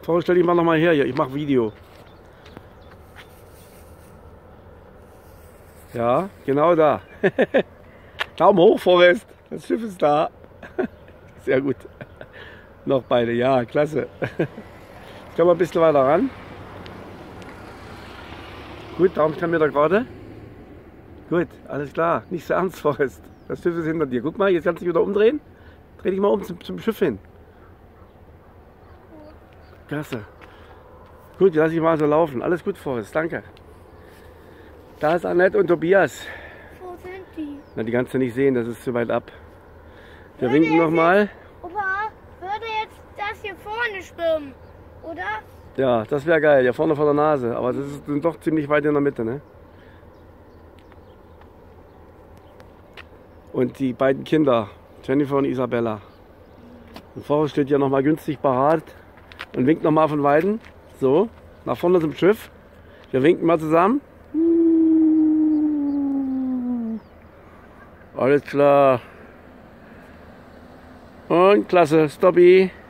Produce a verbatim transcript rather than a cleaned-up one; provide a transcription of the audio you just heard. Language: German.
Forrest, stell dich mal noch mal her hier. Ich mache Video. Ja, genau da. Daumen hoch, Forrest. Das Schiff ist da. Sehr gut. Noch beide. Ja, klasse. Jetzt können wir ein bisschen weiter ran. Gut, Daumen kann mir da gerade. Gut, alles klar. Nicht so ernst, Forrest. Das Schiff ist hinter dir. Guck mal, jetzt kannst du dich wieder umdrehen. Dreh dich mal um zum, zum Schiff hin. Klasse. Gut, lass ich mal so laufen. Alles gut, Forrest. Danke. Da ist Annette und Tobias. Wo sind die? Na, die kannst du nicht sehen, das ist zu weit ab. Wir Würde winken nochmal. Opa, würde jetzt das hier vorne schwimmen, oder? Ja, das wäre geil. Ja, vorne vor der Nase. Aber das ist doch ziemlich weit in der Mitte, ne? Und die beiden Kinder, Jennifer und Isabella. Und vorher steht ja nochmal günstig parat und winkt nochmal von Weitem. So, nach vorne zum Schiff. Wir winken mal zusammen. Alles klar. Und klasse, Stoppi.